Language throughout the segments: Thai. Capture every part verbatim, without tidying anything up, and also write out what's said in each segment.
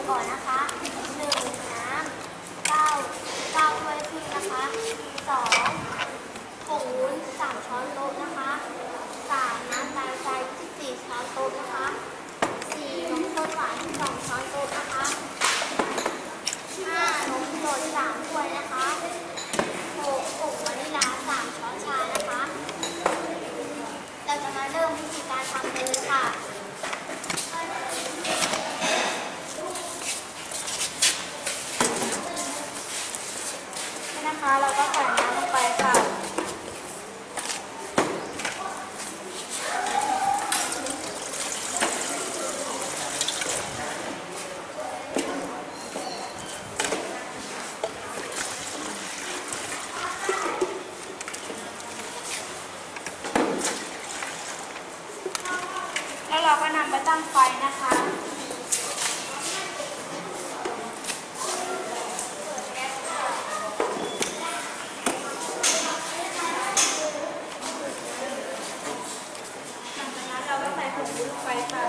ก่อนนะคะหนึ่งน้ำเก้าเก้าถ้วยครึ่งนะคะสองผงวุ้นสามช้อนโต๊ะนะคะสามน้ำตาลทรายยี่สิบสี่ช้อนโต๊ะนะคะสี่นมข้นหวานสองช้อนโต๊ะนะคะห้านมสดสามถ้วยนะคะหกผงวานิลาสามช้อนชานะคะเราจะมาเริ่มวิธีการทำกันเลยค่ะนี่นะคะเราก็ใส่น้ำลงไปค่ะแล้วเราก็นำไปตั้งไฟนะคะเราก็ใส่ผงวุ้นลงไปค่ะ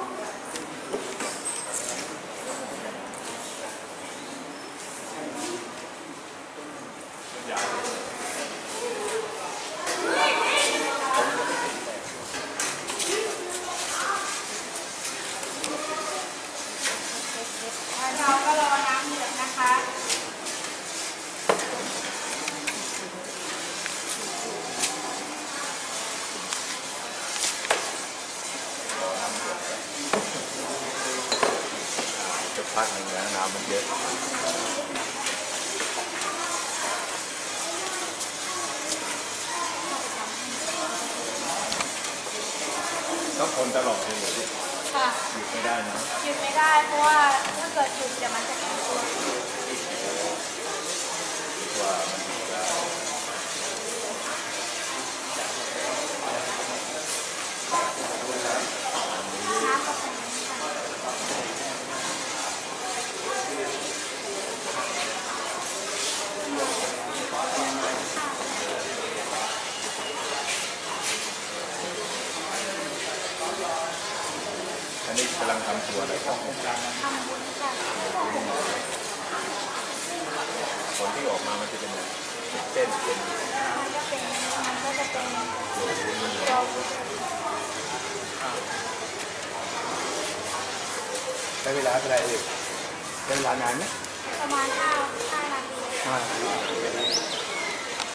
เราก็รอน้ำเดือดนะคะจะพักหนึ่งแล้วน้ำมันเยอะต้องคนตลอดเลยเหรอพี่ค่ะหยุดไม่ได้นะหยุดไม่ได้เพราะว่าถ้าเกิดหยุดเดี๋ยวมันจะแข็งตัวว่ามันหยุดได้น้ำก็ใส่อันนี้กำลังทำตัวอะไรครับทำบุญค่ะผลที่ออกมามันจะเป็นเป็นเส้นเป็นมันก็เป็นมันก็จะเป็นตัววุ้นใช้เวลาเท่าไหร่เอ่ยใช้เวลานานไหมประมาณห้าห้านาทีห้านาที